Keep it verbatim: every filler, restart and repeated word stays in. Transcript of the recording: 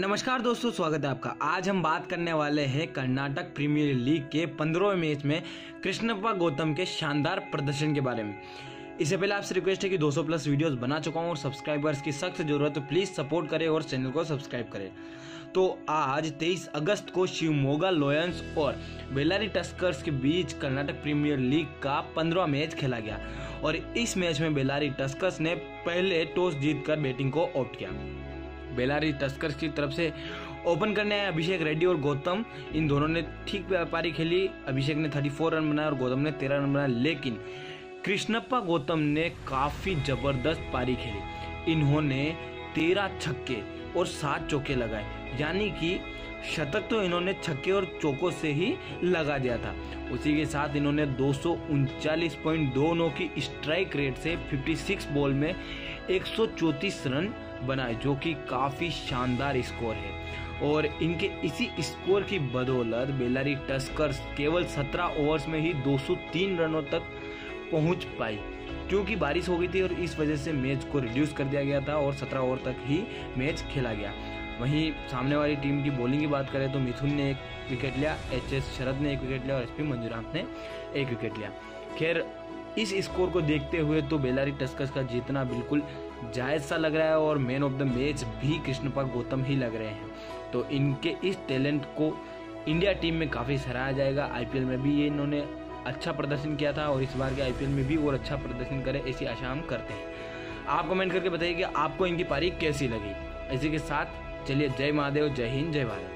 नमस्कार दोस्तों, स्वागत है आपका। आज हम बात करने वाले हैं कर्नाटक प्रीमियर लीग के पंद्रहवें मैच में कृष्णप्पा गौतम के शानदार प्रदर्शन के बारे में। इससे पहले आपसे रिक्वेस्ट है कि दो सौ प्लस वीडियोस बना चुका हूं और सब्सक्राइबर्स की सख्त जरूरत है, तो प्लीज सपोर्ट करें और चैनल को सब्सक्राइब करें। तो आज तेईस अगस्त को शिवमोगा लायंस और बेल्लारी टस्कर्स के बीच कर्नाटक प्रीमियर लीग का पंद्रहवां मैच खेला गया और इस मैच में बेल्लारी टस्कर्स ने पहले टॉस जीतकर बैटिंग को ऑप्ट किया। बेल्लारी टस्कर्स की तरफ से ओपन करने आए अभिषेक रेड्डी और गौतम, इन दोनों ने ठीक पारी खेली। अभिषेक ने चौंतीस रन बनाए और गौतम ने तेरह रन बनाए, लेकिन कृष्णप्पा गौतम ने काफी जबरदस्त पारी खेली। इन्होंने तेरह छक्के और सात चौके लगाए, यानी कि शतक तो इन्होंने छक्के और चौकों से ही लगा दिया था। उसी के साथ इन्होंने दो सौ उनचालीस पॉइंट दो नौ की स्ट्राइक रेट से छप्पन बॉल में एक सौ चौंतीस रन बनाए, जो कि काफी शानदार स्कोर है। और इनके इसी स्कोर की बदौलत बेल्लारी टस्कर्स केवल सत्रह ओवर्स में ही दो सौ तीन रनों तक पहुंच पाई, क्योंकि बारिश हो गई थी और इस वजह से मैच को रिड्यूस कर दिया गया था और सत्रह ओवर तक ही मैच खेला गया। वहीं सामने वाली टीम की बॉलिंग की बात करें तो मिथुन ने एक विकेट लिया, एच एस शरद ने एक विकेट लिया और एस पी मंजूनाथ ने एक विकेट लिया। खैर, इस स्कोर को देखते हुए तो बेल्लारी टस्कर्स का जीतना बिल्कुल जायज सा लग रहा है और मैन ऑफ द मैच भी कृष्णप्पा गौतम ही लग रहे हैं। तो इनके इस टैलेंट को इंडिया टीम में काफ़ी सराहा जाएगा। आईपीएल में भी ये इन्होंने अच्छा प्रदर्शन किया था और इस बार के आईपीएल में भी और अच्छा प्रदर्शन करे, ऐसी आशा हम करते हैं। आप कमेंट करके बताइए कि आपको इनकी पारी कैसी लगी। इसी के साथ चलिए, जय महादेव, जय हिंद, जय भारत।